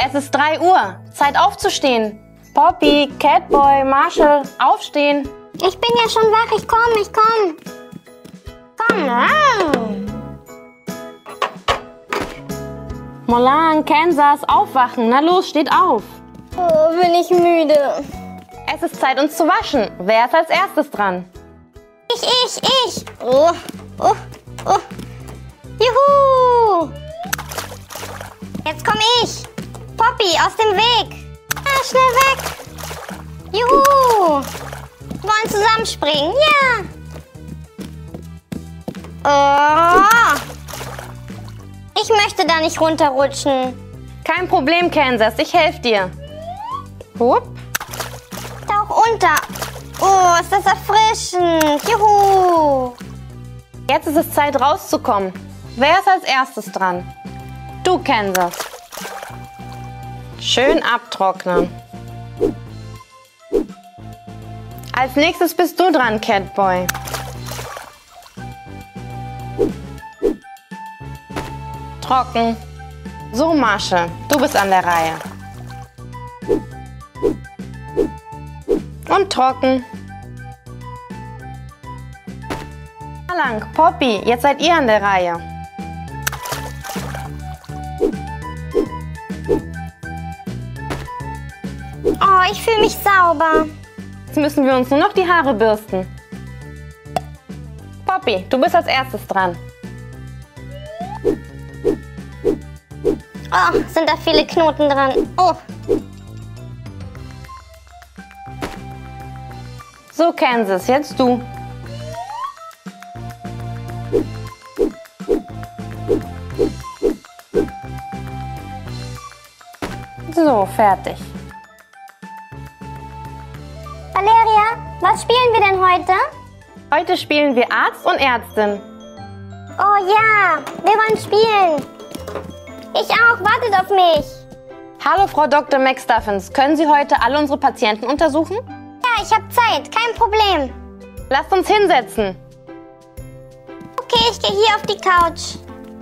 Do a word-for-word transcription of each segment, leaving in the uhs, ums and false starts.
Es ist drei Uhr. Zeit aufzustehen. Poppy, Catboy, Marshall, aufstehen. Ich bin ja schon wach. Ich komm, ich komm. Komm. Molan, Kansas, aufwachen. Na los, steht auf. Oh, bin ich müde. Es ist Zeit, uns zu waschen. Wer ist als erstes dran? Ich, ich, ich. Oh, oh, oh. Juhu. Jetzt komme ich. Poppy, aus dem Weg. Ah, schnell weg. Juhu. Wir wollen zusammenspringen. Ja. Oh. Ich möchte da nicht runterrutschen. Kein Problem, Kansas. Ich helfe dir. Hup. Tauch unter. Oh, ist das erfrischend. Juhu. Jetzt ist es Zeit, rauszukommen. Wer ist als erstes dran? Du, Kansas. Schön abtrocknen. Als nächstes bist du dran, Catboy. Trocken. So, Marshall, du bist an der Reihe. Und trocken. Lang, Poppy, jetzt seid ihr an der Reihe. Oh, ich fühle mich sauber. Jetzt müssen wir uns nur noch die Haare bürsten. Poppy, du bist als erstes dran. Oh, sind da viele Knoten dran. Oh. So, Kansas, jetzt du. So, fertig. Valeria, was spielen wir denn heute? Heute spielen wir Arzt und Ärztin. Oh ja, wir wollen spielen. Ich auch, wartet auf mich. Hallo, Frau Doktor McStuffins. Können Sie heute alle unsere Patienten untersuchen? Ja, ich habe Zeit, kein Problem. Lasst uns hinsetzen. Okay, ich gehe hier auf die Couch.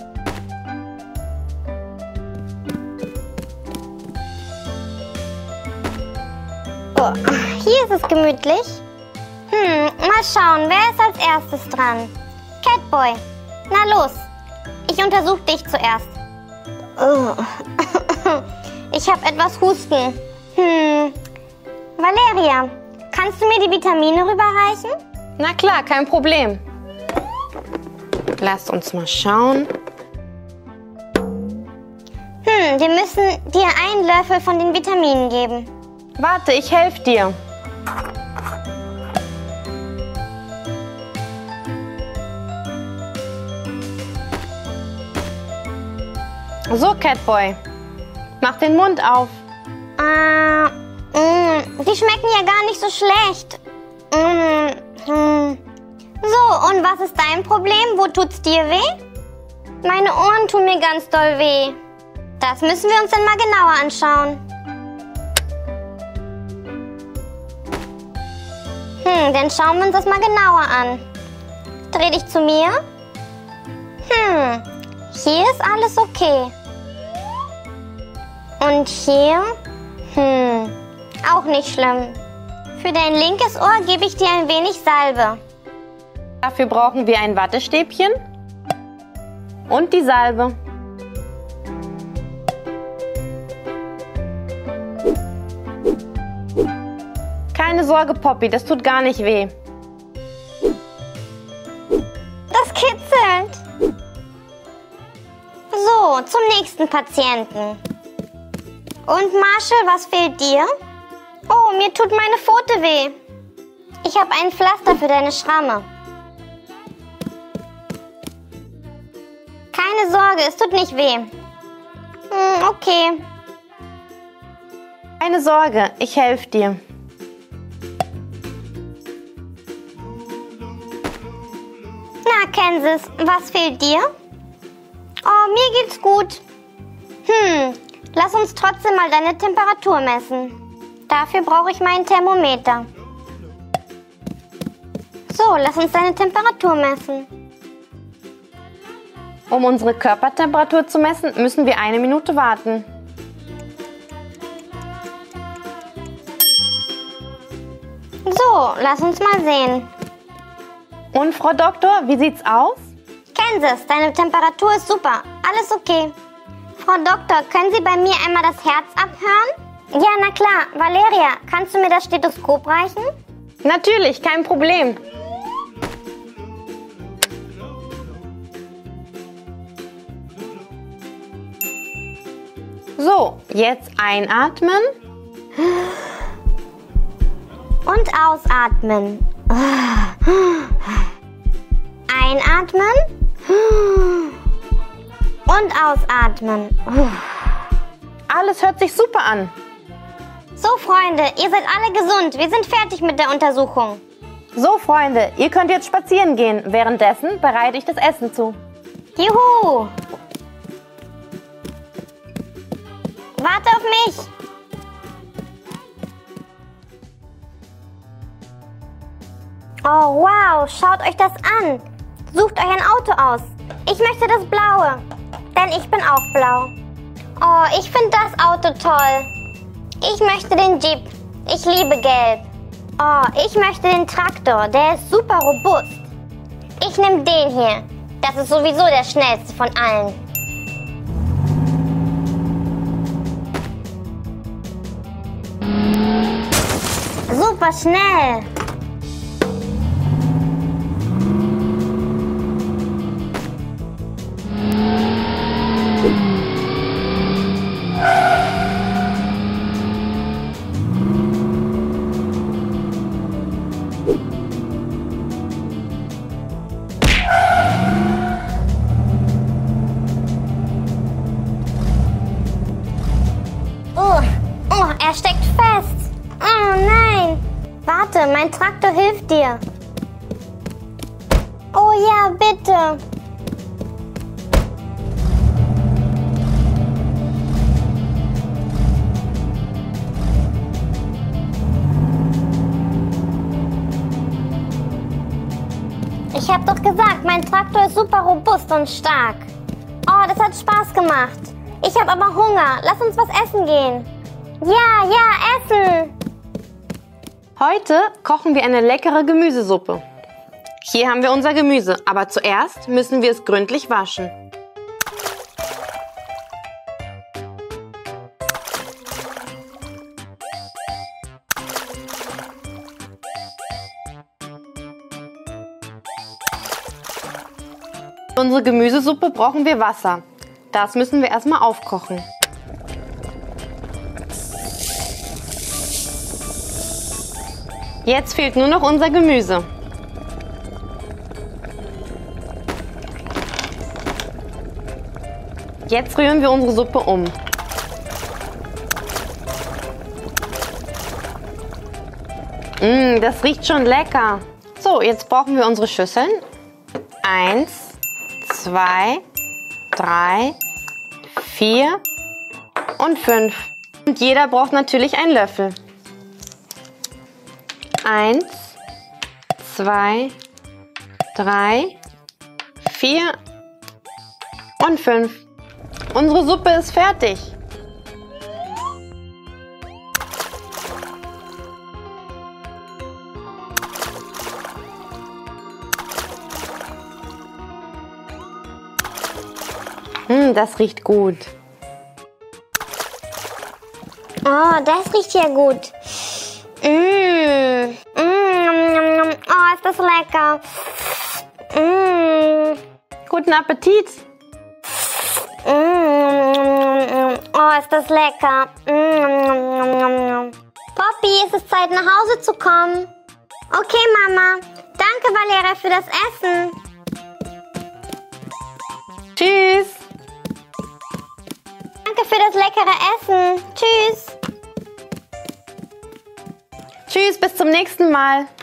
Oh, hier ist es gemütlich. Hm, mal schauen, wer ist als erstes dran? Catboy, na los. Ich untersuche dich zuerst. Oh. Ich habe etwas Husten. Hm, Valeria, kannst du mir die Vitamine rüberreichen? Na klar, kein Problem. Lasst uns mal schauen. Hm, wir müssen dir einen Löffel von den Vitaminen geben. Warte, ich helfe dir. So, Catboy. Mach den Mund auf. Ah, mh, die schmecken ja gar nicht so schlecht. Mm, mm. So, und was ist dein Problem? Wo tut's dir weh? Meine Ohren tun mir ganz doll weh. Das müssen wir uns dann mal genauer anschauen. Hm, dann schauen wir uns das mal genauer an. Dreh dich zu mir. Hm, hier ist alles okay. Und hier? Hm, auch nicht schlimm. Für dein linkes Ohr gebe ich dir ein wenig Salbe. Dafür brauchen wir ein Wattestäbchen und die Salbe. Keine Sorge, Poppy, das tut gar nicht weh. Das kitzelt. So, zum nächsten Patienten. Und Marshall, was fehlt dir? Oh, mir tut meine Pfote weh. Ich habe ein Pflaster für deine Schramme. Keine Sorge, es tut nicht weh. Hm, okay. Keine Sorge, ich helfe dir. Na, Kansas, was fehlt dir? Oh, mir geht's gut. Hm, lass uns trotzdem mal deine Temperatur messen. Dafür brauche ich meinen Thermometer. So, lass uns deine Temperatur messen. Um unsere Körpertemperatur zu messen, müssen wir eine Minute warten. lass uns mal sehen. Und Frau Doktor, wie sieht's aus? Kansas, deine Temperatur ist super. Alles okay. Frau Doktor, können Sie bei mir einmal das Herz abhören? Ja, na klar. Valeria, kannst du mir das Stethoskop reichen? Natürlich, kein Problem. So, jetzt einatmen. Und ausatmen. Einatmen. Und ausatmen. Alles hört sich super an. So, Freunde, ihr seid alle gesund. Wir sind fertig mit der Untersuchung. So, Freunde, ihr könnt jetzt spazieren gehen. Währenddessen bereite ich das Essen zu. Juhu! Warte auf mich! Oh, wow, schaut euch das an. Sucht euch ein Auto aus. Ich möchte das Blaue, denn ich bin auch blau. Oh, ich finde das Auto toll. Ich möchte den Jeep. Ich liebe Gelb. Oh, ich möchte den Traktor. Der ist super robust. Ich nehme den hier. Das ist sowieso der schnellste von allen. Super schnell. Oh, oh, er steckt fest. Oh nein. Warte, mein Traktor hilft dir. Oh ja, bitte. Ich hab doch gesagt, mein Traktor ist super robust und stark. Oh, das hat Spaß gemacht. Ich habe aber Hunger. Lass uns was essen gehen. Ja, ja, essen. Heute kochen wir eine leckere Gemüsesuppe. Hier haben wir unser Gemüse, aber zuerst müssen wir es gründlich waschen. Für unsere Gemüsesuppe brauchen wir Wasser. Das müssen wir erstmal aufkochen. Jetzt fehlt nur noch unser Gemüse. Jetzt rühren wir unsere Suppe um. Mmh, das riecht schon lecker. So, jetzt brauchen wir unsere Schüsseln. Eins, zwei, drei, vier und fünf. Und jeder braucht natürlich einen Löffel. Eins, zwei, drei, vier und fünf. Unsere Suppe ist fertig. Hm, das riecht gut. Oh, das riecht ja gut. Mmh. Mmh. Oh, ist das lecker. Mmh. Guten Appetit. Mmh. Oh, ist das lecker. Mmh. Poppy, es ist Zeit, nach Hause zu kommen. Okay, Mama. Danke, Valeria, für das Essen. Tschüss. Danke für das leckere Essen. Tschüss. Tschüss, bis zum nächsten Mal.